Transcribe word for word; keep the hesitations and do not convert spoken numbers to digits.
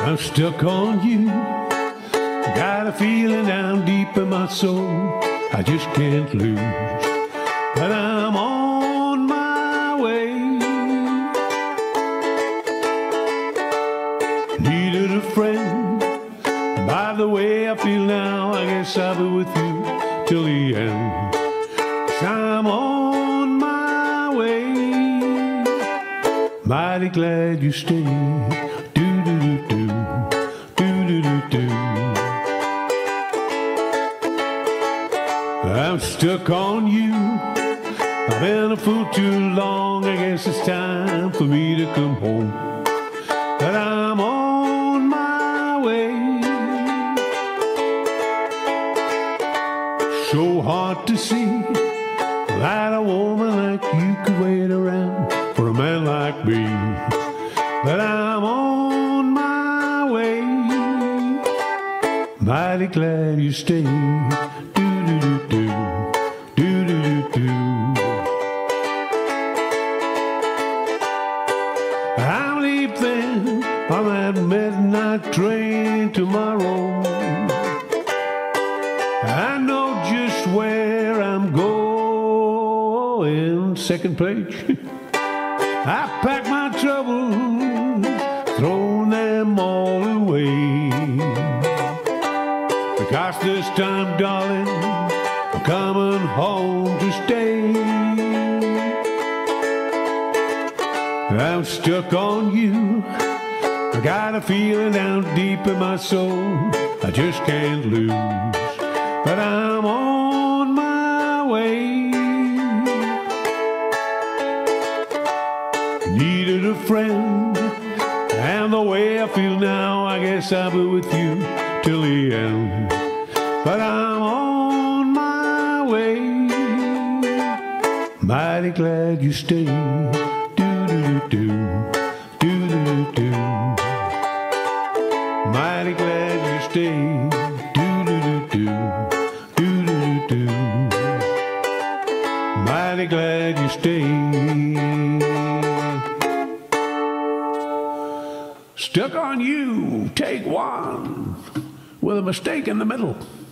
I'm stuck on you. Got a feeling down deep in my soul I just can't lose. But I'm on my way. Needed a friend. By the way I feel now, I guess I'll be with you till the end. 'Cause I'm on my way. Mighty glad you stayed. Do-do-do-do, do-do-do-do. I'm stuck on you. I've been a fool too long. I guess it's time for me to come home. But I'm on my way. So hard to see that a woman like you could wait around for a man like me. But I'm on my way. Mighty glad you stayed. Do-do-do-do, do-do-do-do. I'm leaving on that midnight train tomorrow. I know just where I'm going. Second page. I packed my troubles, thrown them all away. Because this time, darling, I'm coming home to stay. I'm stuck on you. I got a feeling down deep in my soul I just can't lose. But I'm on my way. Needed a friend, and the way I feel now, I guess I'll be with you till the end. But I'm on my way. Mighty glad you stayed. Do-do-do-do, do-do-do-do. Mighty glad you stayed. Do-do-do-do, do-do-do-do. Mighty glad you stayed. Stuck on you, take one, with a mistake in the middle.